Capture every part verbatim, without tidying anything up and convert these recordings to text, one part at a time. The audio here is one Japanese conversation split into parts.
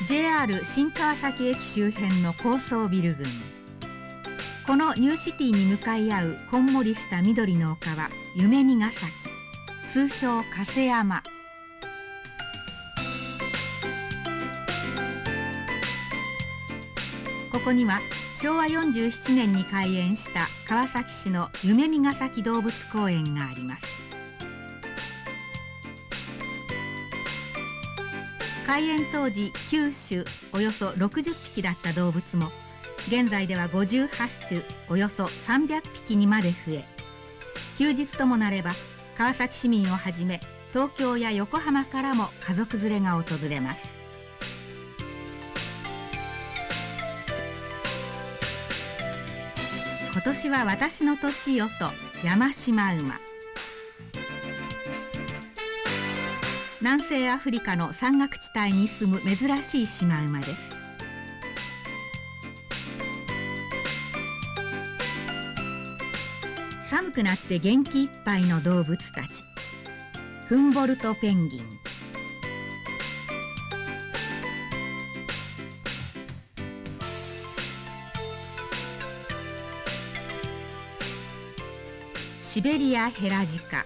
ジェイアール 新川崎駅周辺の高層ビル群。このニューシティに向かい合うこんもりした緑の丘は夢見ヶ崎、通称加瀬山。ここにはしょうわよんじゅうななねんに開園した川崎市の夢見ヶ崎動物公園があります。開園当時きゅう種およそろくじゅっぴきだった動物も現在ではごじゅうはっ種およそさんびゃっぴきにまで増え、休日ともなれば川崎市民をはじめ東京や横浜からも家族連れが訪れます。今年は私の年よと山島馬。南西アフリカの山岳地帯に住む珍しいシマウマです。寒くなって元気いっぱいの動物たち。フンボルトペンギン、シベリアヘラジカ、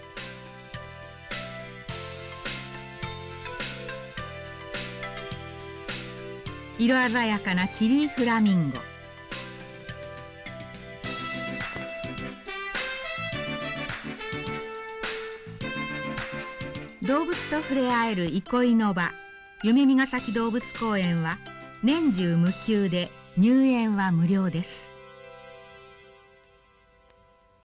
色鮮やかなチリーフラミンゴ、動物と触れ合える憩いの場、夢見ヶ崎動物公園は年中無休で入園は無料です。